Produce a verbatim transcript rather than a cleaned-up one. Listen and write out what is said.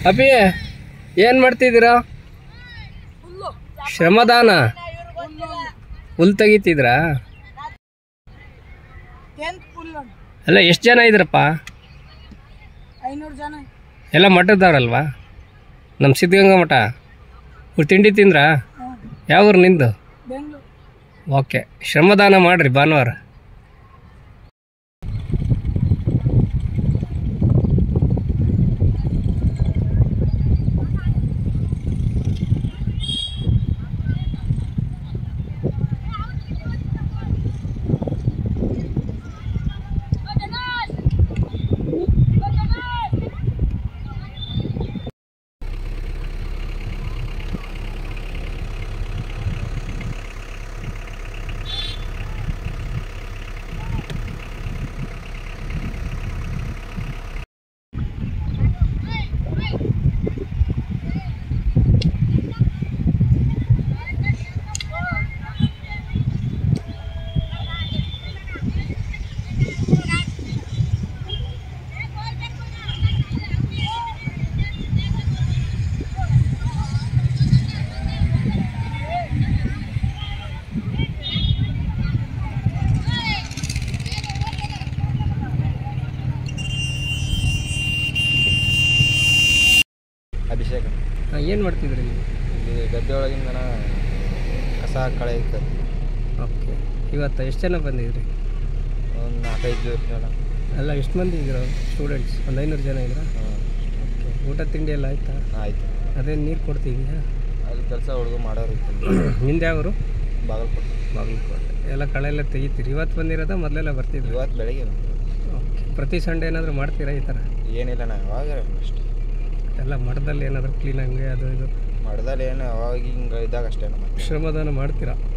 ಅಪ್ಪಿ ಏನು ಮಾಡ್ತಿದ್ದೀರಾ? ಶ್ರಮದಾನ ಹುಲ್ ತೆಗಿತಿದ್ರಾ? ಅಲ್ಲ ಎಷ್ಟು ಜನ ಇದ್ರಪ್ಪ? ಎಲ್ಲ ಮಠದವ್ರಲ್ವಾ? ನಮ್ಮ ಸಿದ್ಧಗಂಗಾ ಮಠ. ಊರು ತಿಂಡಿ ತಿಂದ್ರಾ? ಯಾವ ಊರು ನಿಂದು? ಓಕೆ, ಶ್ರಮದಾನ ಮಾಡ್ರಿ ಭಾನುವಾರ. ಅಭಿಷೇಕ. ಏನು ಮಾಡ್ತಿದ್ರಿ ಇಲ್ಲಿ ಗದ್ದೆ ಒಳಗಿಂದ ಕಸ ಕಳೆ ಇರ್ತದೆ. ಓಕೆ, ಇವತ್ತು ಎಷ್ಟು ಜನ ಬಂದಿದ್ರಿ? ಒಂದು ನಾಲ್ಕೈದು ಜನ. ಎಲ್ಲ ಎಷ್ಟು ಮಂದಿ ಇದ್ರು ಸ್ಟೂಡೆಂಟ್ಸ್? ಒಂದು ಐನೂರು ಜನ ಇದ್ರ? ಓಕೆ, ಊಟ ತಿಂಡಿ ಎಲ್ಲ ಆಯಿತಾ? ಆಯಿತು. ಅದೇನು ನೀರು ಕೊಡ್ತಿದ್ಯಾ? ಅಲ್ಲಿ ಕೆಲಸ ಹುಡುಗ ಮಾಡೋರು. ನಿಂದು ಯಾವರು? ಬಾಗಲಕೋಟೆ. ಬಾಗಲಕೋಟೆ. ಎಲ್ಲ ಕಳೆ ಎಲ್ಲ ತೆಗಿತೀರಿ? ಇವತ್ತು ಬಂದಿರೋದ ಮೊದಲೆಲ್ಲ ಬರ್ತಿದ್ರು? ಇವತ್ತು ಬೆಳಗ್ಗೆ ಬಂದರು. ಓಕೆ, ಪ್ರತಿ ಸಂಡೇ ಏನಾದರೂ ಮಾಡ್ತೀರಾ ಈ ಥರ? ಏನಿಲ್ಲ, ನಾವು ಯಾವಾಗ ಅಷ್ಟೇ. ಎಲ್ಲ ಮಠದಲ್ಲಿ ಏನಾದರೂ ಕ್ಲೀನಾಗಿ ಅದು ಇದು ಮಠದಲ್ಲಿ ಏನು ಅವಾಗ ಹಿಂಗೆ ಇದ್ದಾಗ ಅಷ್ಟೇ. ಶ್ರಮದಾನ ಮಾಡ್ತೀರಾ?